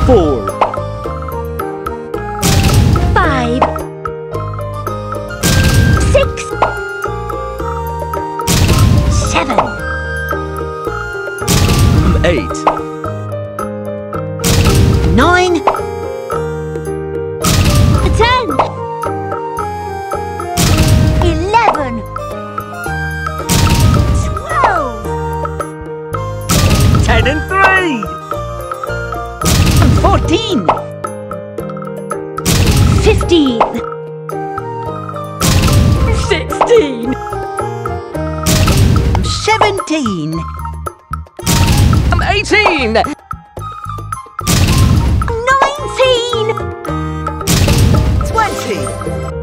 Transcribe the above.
4, 5, 6, 7, 8, 9, 10, 11, 12, 10 and 3, 14, 15, 16, 17, 18, 19, 20,